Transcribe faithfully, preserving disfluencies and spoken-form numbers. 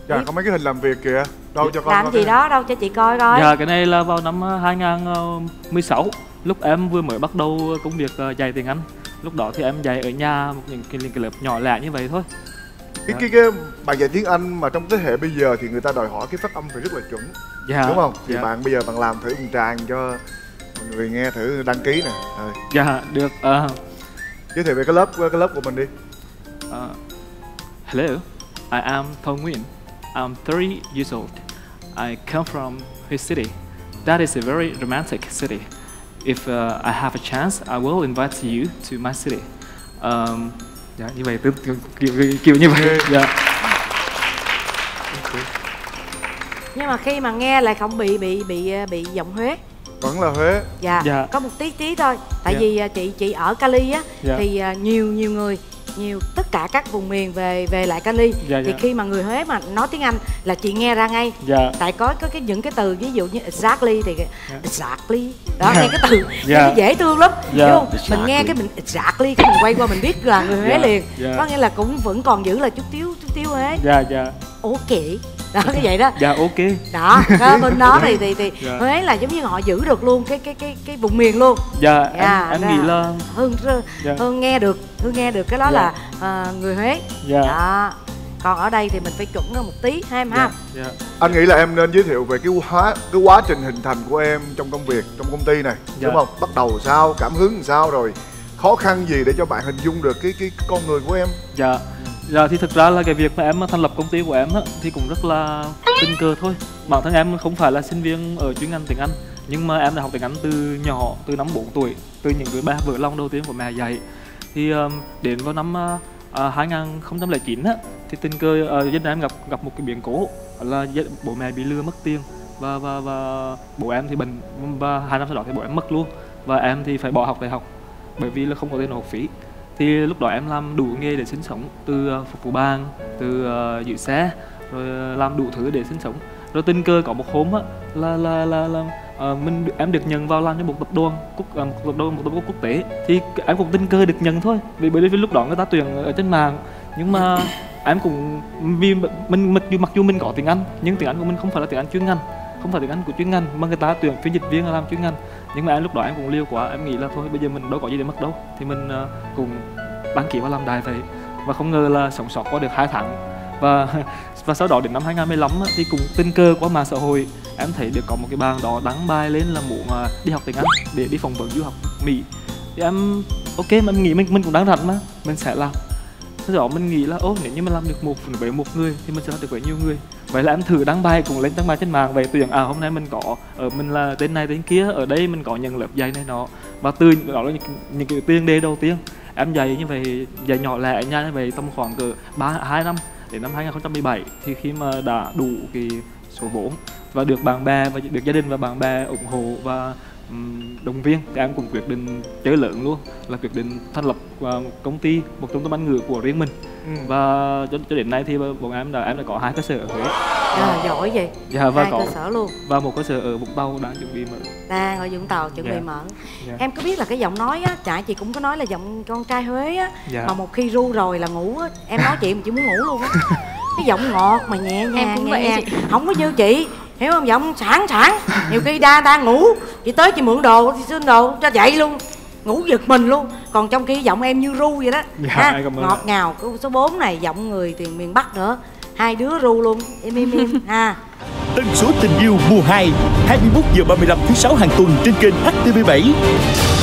Dạ, có mấy cái hình làm việc kìa. Đâu cho con làm gì đó, đâu cho chị coi coi. Dạ, cái này là vào năm hai nghìn mười sáu, lúc em vừa mới bắt đầu công việc dạy tiếng Anh. Lúc đó thì em dạy ở nhà một những cái, cái lớp nhỏ lẻ như vậy thôi. Cái, cái, cái bạn dạy tiếng Anh mà trong thế hệ bây giờ thì người ta đòi hỏi cái phát âm phải rất là chuẩn. Dạ. Đúng không? Thì dạ. bạn bây giờ bạn làm thử một tràng cho mọi người nghe thử, đăng ký nè. Rồi. Dạ, được. Uh, Giới thiệu về cái lớp cái lớp của mình đi. Uh, hello, I am Thong Nguyen. I'm thirty years old. I come from Huế City. That is a very romantic city. If uh, I have a chance, I will invite you to my city. Um, dạ, như vậy, kiểu, kiểu, kiểu như vậy. Dạ. Okay. Nhưng mà khi mà nghe lại không bị bị bị bị giọng Huế. Vẫn là Huế. Dạ. Dạ. Có một tí tí thôi. Tại Dạ. vì chị chị ở Cali á, Dạ. thì nhiều nhiều người, nhiều tất cả các vùng miền về về lại Cali. Dạ, thì dạ. khi mà người Huế mà nói tiếng Anh là chị nghe ra ngay. Dạ. Tại có có cái những cái từ ví dụ như exactly thì Dạ. exactly đó, nghe cái từ Dạ. nghe dễ thương lắm. Dạ. Hiểu không? Exactly. Mình nghe cái mình exactly cái mình quay qua mình biết là người Huế Dạ. liền. Dạ. Có nghĩa là cũng vẫn còn giữ là chút tiếu chút tiếu Huế. Dạ, dạ. Ok. Đó, cái vậy đó. Dạ, ok. Đó, đó bên đó thì thì thì Dạ. Huế là giống như họ giữ được luôn cái cái cái cái vùng miền luôn. Dạ, Dạ, em, em dạ. nghĩ là... Hương Dạ. Hương nghe được, Hương nghe được cái đó Dạ. là à, người Huế. Dạ. Đó. Còn ở đây thì mình phải chuẩn hơn một tí ha em ha. Dạ. Anh nghĩ là em nên giới thiệu về cái hóa cái quá trình hình thành của em trong công việc, trong công ty này, Dạ. đúng không? Bắt đầu sao, cảm hứng sao, rồi khó khăn gì để cho bạn hình dung được cái cái con người của em. Dạ. Dạ thì thực ra là cái việc mà em thành lập công ty của em á, thì cũng rất là tình cờ thôi. Bản thân em không phải là sinh viên ở chuyên ngành tiếng Anh, nhưng mà em đã học tiếng Anh từ nhỏ, từ năm bốn tuổi, từ những cái bài vở lòng đầu tiên của mẹ dạy. Thì um, đến vào năm uh, hai nghìn không trăm lẻ chín á, thì tình cờ uh, gia đình em gặp gặp một cái biến cố là bố mẹ bị lừa mất tiền, và và và bố em thì bệnh, và hai năm sau đó thì bố em mất luôn, và em thì phải bỏ học đại học bởi vì là không có tiền học phí. Thì lúc đó em làm đủ nghề để sinh sống, từ uh, phục vụ bàn, từ uh, giữ xe, rồi uh, làm đủ thứ để sinh sống. Rồi tình cờ có một hôm á là là là, là uh, mình em được nhận vào làm cho một tập đoàn quốc uh, một tập đoàn một tập đoàn quốc tế. Thì em cũng tình cờ được nhận thôi, vì bởi vì lúc đó người ta tuyển ở trên mạng. Nhưng mà em cũng vì mình mặc dù mặc dù mình có tiếng Anh, nhưng tiếng Anh của mình không phải là tiếng Anh chuyên ngành, không phải tiếng Anh của chuyên ngành, mà người ta tuyển phiên dịch viên làm chuyên ngành. Nhưng mà em lúc đó em cũng liều quá, em nghĩ là thôi bây giờ mình đâu có gì để mất đâu, thì mình uh, cũng đăng ký vào làm đài vậy. Và không ngờ là sống sót qua được hai tháng. Và và sau đó đến năm hai nghìn mười lăm á, thì cũng tình cờ qua mạng xã hội em thấy được có một cái bạn đó đăng bài lên là muốn uh, đi học tiếng Anh để đi phỏng vấn du học Mỹ. Thì em ok, mà em nghĩ mình mình cũng đang rảnh mà, mình sẽ làm. Sau đó mình nghĩ là ô, nếu như mình làm được một với một người thì mình sẽ làm được với nhiều người. Vậy là em thử đăng bài, cũng lên đăng bài trên mạng về tuyển à hôm nay mình có ở mình là tên này tên kia, ở đây mình có nhận lớp dạy này nọ. Và từ đó là những, những cái tiền đề đầu tiên em dạy như vậy, dạy nhỏ lẻ nha, như vậy tầm khoảng cỡ ba hai năm đến năm hai nghìn không trăm mười bảy, thì khi mà đã đủ cái số vốn và được bạn bè và được gia đình và bạn bè ủng hộ và um, động viên, thì em cũng quyết định chơi lớn luôn, là quyết định thành lập uh, công ty, một trung tâm Anh ngữ của riêng mình. Ừ. Và cho, cho đến nay thì bọn em đã em đã có hai cơ sở ở Huế. À, giỏi vậy. Dạ, và hai có cơ sở luôn. Và một cơ sở ở Vũng Tàu đang chuẩn bị mở. Đang ở Vũng Tàu chuẩn Dạ. bị mở. Dạ. Em có biết là cái giọng nói á, chả chị cũng có nói là giọng con trai Huế á, Dạ. mà một khi ru rồi là ngủ á, em nói chị mà chị muốn ngủ luôn á. Cái giọng ngọt mà nhẹ nhàng, em cũng nhẹ vậy nhàng. chị. Không có như chị, hiểu không? Giọng sảng sảng, nhiều khi đa đang ngủ, chị tới chị mượn đồ, chị xin đồ cho dậy luôn, ngủ giật mình luôn. Còn trong khi giọng em như ru vậy đó. Dạ, Ha, cảm ơn ngọt ạ. ngào. Số bốn này giọng người tiền miền Bắc nữa, hai đứa ru luôn, im im im ha. Tần số tình yêu mùa hai, hai mươi mốt giờ ba mươi lăm thứ sáu hàng tuần trên kênh H T V bảy.